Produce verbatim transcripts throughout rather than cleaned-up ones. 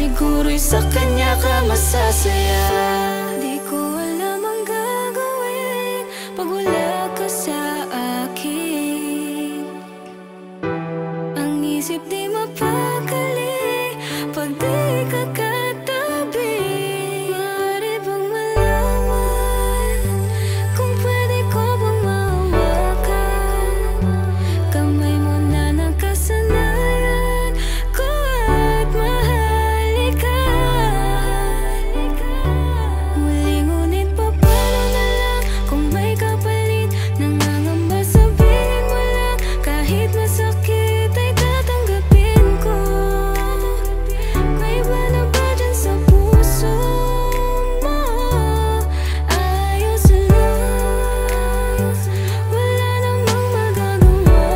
Siguro'y sa kanya ka masasaya. Di ko alam ang gagawin pag wala ka sa akin. Ang isip di mapakali pag di ka katabi. Maaari bang malaman kung pwede ko bang mahawakan kamay mo na nakasanayan ko at mahalikan? Muli ngunit paano na lang kung may kapalit? Nangangamba sabihin mo lang kahit masakit ay tatanggapin ko. May iba na ba dyan sa puso mo? Ayos lang, wala namang magagawa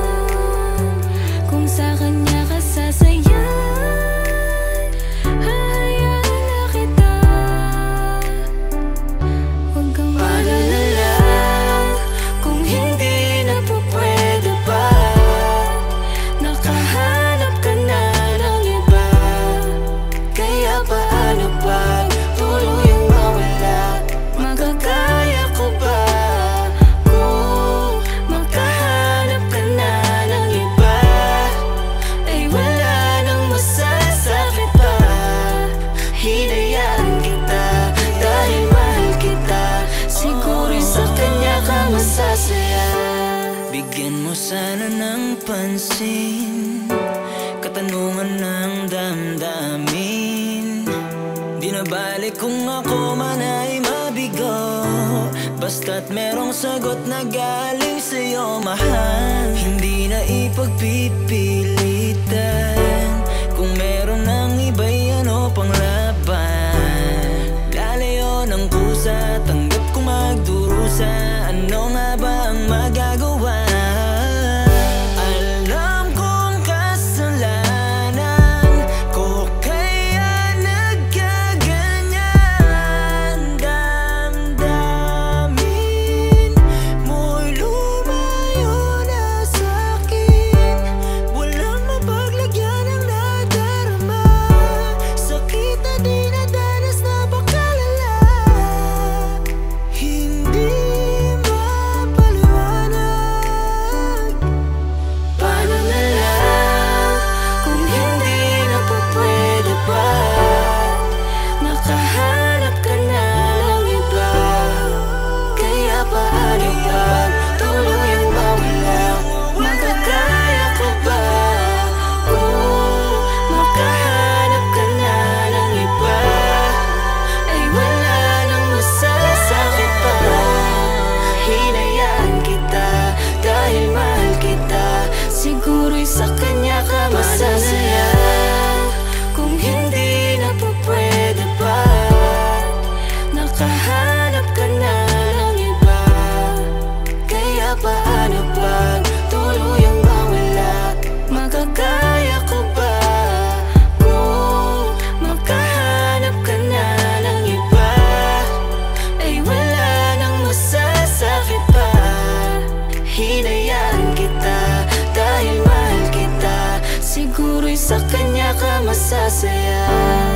kung sa kanya ka sasayan. Hahayaan na kita, huwag kang mag-alala kung hindi na po pwede pa. Nakahanap ka na ng iba, kaya paano pag tuluyang mawala? Magkakaya ko ba kung makahanap ka na ng iba? Ay wala nang masasakit pa. Hinayaan kita dahil mahal kita. Siguro'y sa kanya ka masasaya. Bigyan mo sana ng pansin katanungan ng damdamin. Di na balik kung ako man ay mabigo, basta't merong sagot na galing sa'yo, mahal. Hindi na ipagpipilitan kung meron ng iba'y ano pang laban. Lalayo ng kusa, tanggap kong magdurusa. Ano nga ba ang magagawa? Alam kong kasalanan ko kaya nagkaganyan. Damdamin mo'y lumayo na sa'kin. Walang mapaglagyan ng nadarama, sakit na dinadanas na bakalala. Hindi mapaliwanag. Paano na lang kung hindi na po pwede pa? Nakahanap ka na ng iba, kaya paano pag tuluyang mawala? Magkakaya ko ba kung makahanap ka na ng iba? Ay wala nang masasakit pa. Hinayaan kita dahil mahal kita. Siguro'y sa kanya ka masasaya. Kung hindi na po pwede pa, nakahanap ka na ng iba, kaya paano pag tuluyang mawala? Magkakaya ko ba kung makahanap ka na ng iba? Ay wala nang masasakit pa. Hinayaan kita dahil mahal kita. Siguro'y sa kanya ka masasaya.